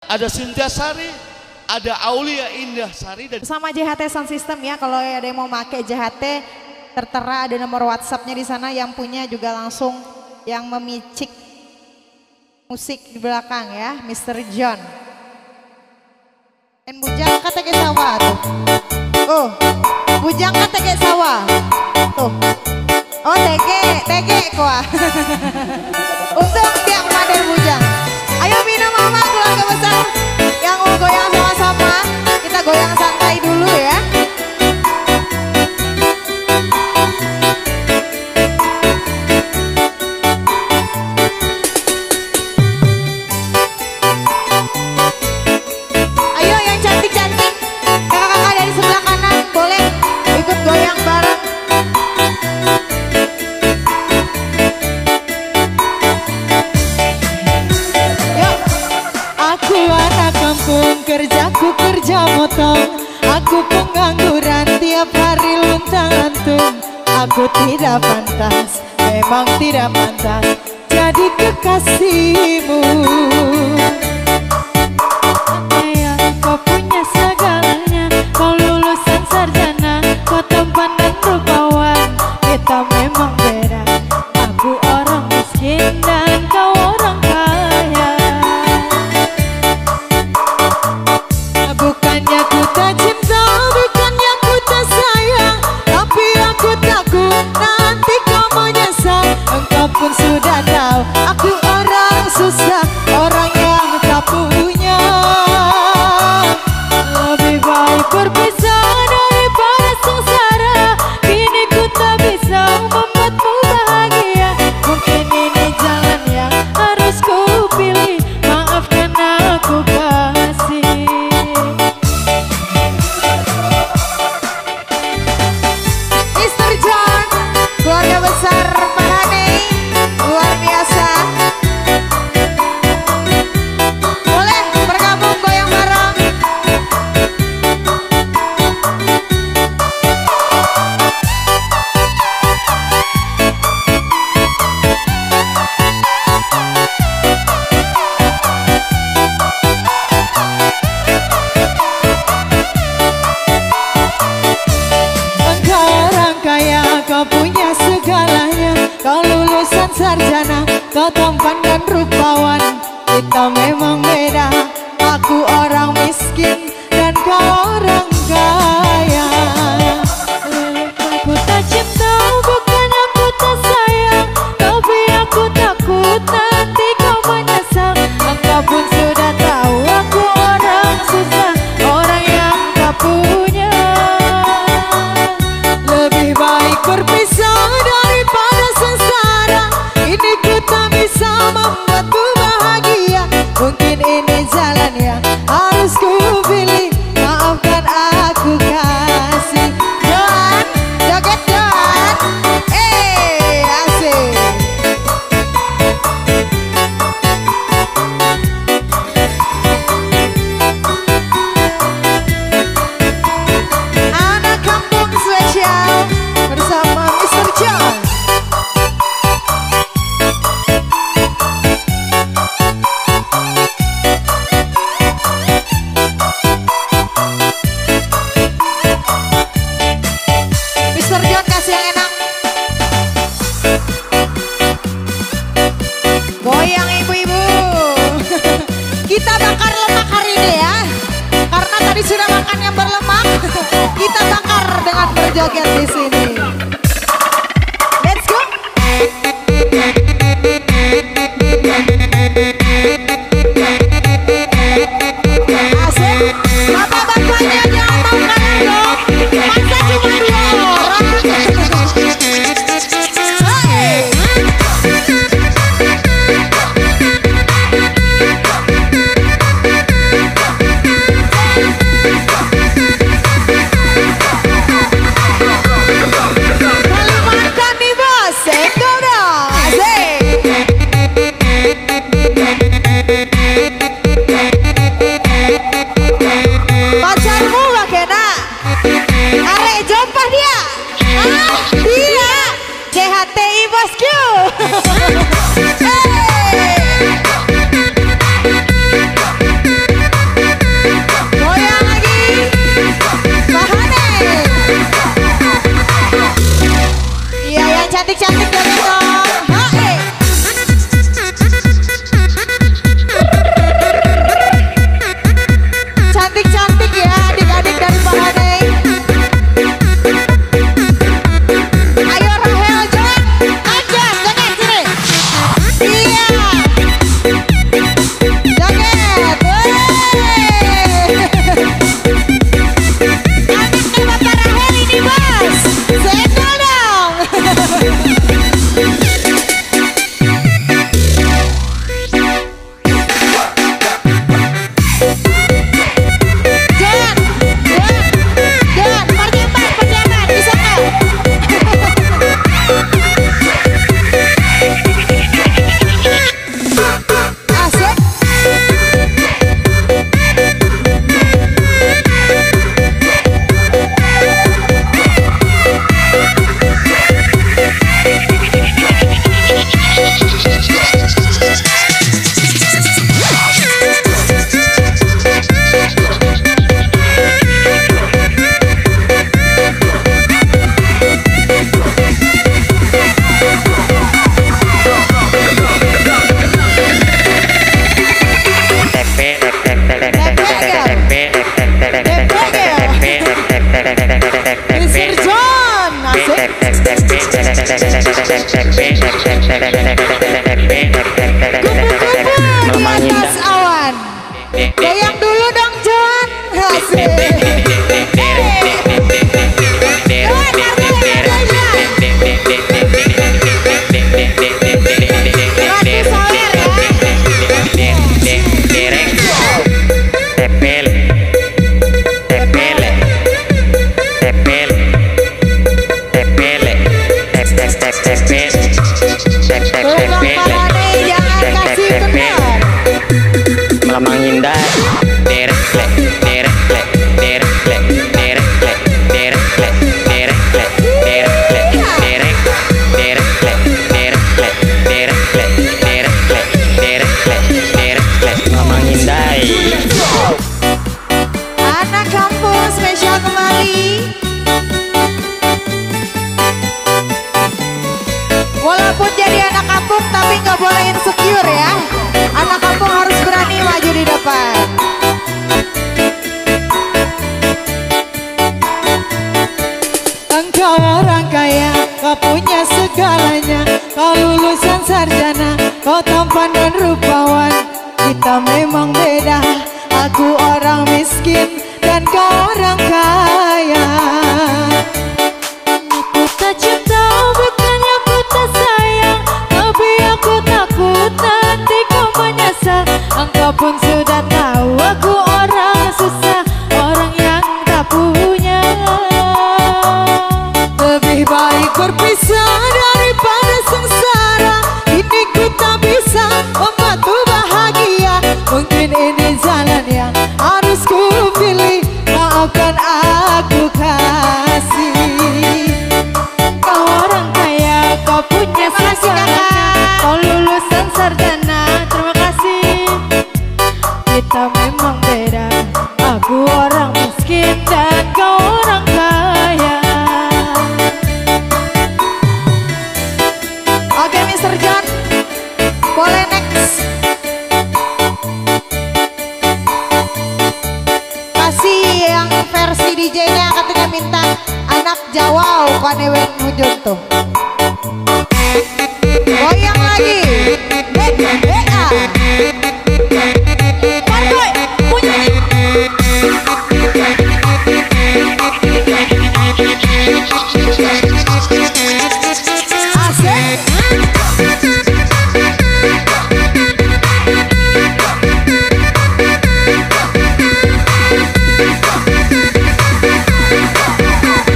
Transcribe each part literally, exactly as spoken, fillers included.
ada Cynthia Sari, ada Aulia Indah Sari dan sama J H T Sound System ya. Kalau ada yang mau pakai J H T tertera ada nomor WhatsAppnya di sana, yang punya juga langsung yang memicik musik di belakang ya, mister John. Dan bujang kata ke sawah tuh. Oh, bujang kata ke sawah. Tuh. Oh, tege, tege kuah. Untuk tiap mader bujang. Ayo minum mama keluarga besar yang mau goyang sama-sama. Kita goyang santai dulu ya. Ayo yang cantik-cantik, kakak-kakak dari sebelah kanan boleh ikut goyang bareng. Kerjaku kerja motong, aku pengangguran tiap hari luntang-lantung. Aku tidak pantas, memang tidak pantas jadi kekasihmu. Sayang, kau punya segalanya, kau lulusan sarjana, kau tampan dan rupawan. Kita memang beda, aku orang miskin dan kau orang kaya. Bukannya ku tak cinta, bukannya ku tak sayang, tapi aku takut nanti kau menyesal. Engkau pun sudah tahu, aku orang susah, orang yang tak punya. Lebih baik berpisah daripada sengsara. Kini ku tak bisa membuatmu bahagia. Mungkin ini jalan yang harus ku pilih. Maafkan aku kasih. Keluarga besar Mahani luar biasa. Boleh bergabung goyang bareng. Engkau orang kaya, kau punya segalanya, kau lulusan sarjana, kau tampan dan rupawan. Kita memang beda, aku orang miskin dan kau orang kaya. Aku tak cinta, bukan aku tak sayang, tapi aku takut nanti kau menyesal. Engkau pun sudah tahu, aku orang susah, orang yang tak punya. Lebih baik berpisah daripada sengsara. Ini ku tak bisa membuatmu bahagia. Mungkin ini jalan yang harus ku pilih. Maafkan aku kasih. Johan, joget Johan. Eh, asik. Anak kampung spesial bersama mister John. mister John kasih yang enak. Goyang ibu-ibu. Kita bakar lemak hari ini ya. Karena tadi sudah makan yang berlemak. Kita bakar dengan berjoget di sini. Let's go. Asik. Bapak-bapaknya jangan mau kalah dong. Masa cuma dua orang. Hey. di atas awan. Goyang dulu dong John. Asik. Melamang indah, derek lek, derek lek, derek lek, derek lek, derek lek, derek lek, derek lek, derek, derek lek, derek lek, derek lek, derek lek, derek lek, derek lek, melamang indah. Anak kampung spesial kembali. Walaupun jadi anak kampung tapi nggak boleh insecure ya. Anak kampung harus berani maju di depan. Engkau orang kaya, kau punya segalanya. Kau lulusan sarjana, kau tampan dan rupawan. Kita memang beda, aku orang miskin dan kau orang kaya. Aku tak cinta, bukannya aku tak sayang, tapi aku takut nanti kau menyesal. Engkau pun sudah tahu aku orang susah, orang yang tak punya. Lebih baik berpisah daripada sengsara. Ini ku tak bisa membantu bahagia. Mungkin ini jalan yang harus ku pilih. Maafkan aku kasih. Kau orang kaya, kau punya segalanya. Kau lulusan sarjana, terima kasih. Kita memang beda, aku orang miskin dan kau orang kaya. Oke mister John, boleh next. Kasih yang versi D J-nya katanya minta anak Jawa, kaneweng hujung tuh. Goyang lagi. Hei, hei, ah. Parboy, punya. Asik.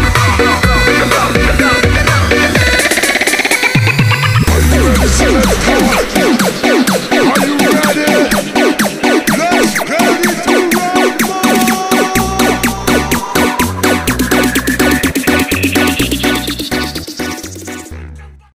Hey!